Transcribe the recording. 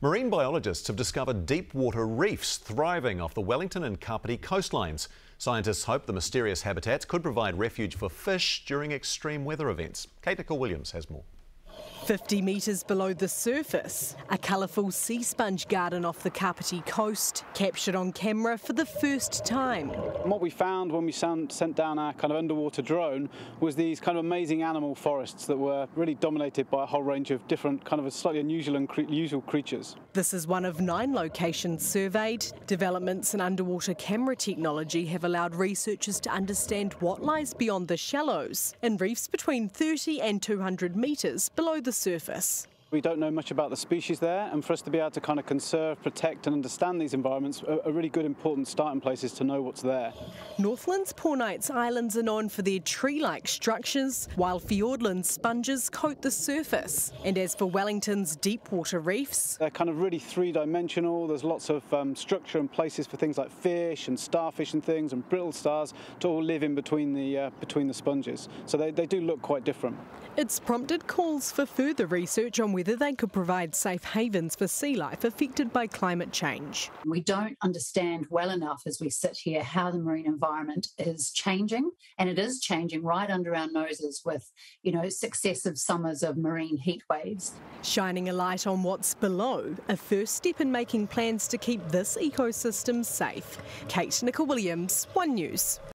Marine biologists have discovered deep water reefs thriving off the Wellington and Kapiti coastlines. Scientists hope the mysterious habitats could provide refuge for fish during extreme weather events. Kate Nicol-Williams has more. 50 metres below the surface, a colourful sea sponge garden off the Kapiti coast, captured on camera for the first time. And what we found when we sent down our kind of underwater drone was these kind of amazing animal forests that were really dominated by a whole range of different kind of slightly unusual and usual creatures. This is one of 9 locations surveyed. Developments in underwater camera technology have allowed researchers to understand what lies beyond the shallows in reefs between 30 and 200 metres below the surface. We don't know much about the species there, and for us to be able to kind of conserve, protect and understand these environments are really good, important starting places to know what's there. Northland's Pornites Islands are known for their tree-like structures, while Fiordland's sponges coat the surface. And as for Wellington's deep water reefs, they're kind of really three-dimensional. There's lots of structure and places for things like fish and starfish and things, and brittle stars to all live in between the sponges. So they do look quite different. It's prompted calls for further research on whether they could provide safe havens for sea life affected by climate change. We don't understand well enough as we sit here how the marine environment is changing, and it is changing right under our noses with, successive summers of marine heat waves. Shining a light on what's below, a first step in making plans to keep this ecosystem safe. Kate Nicol-Williams, One News.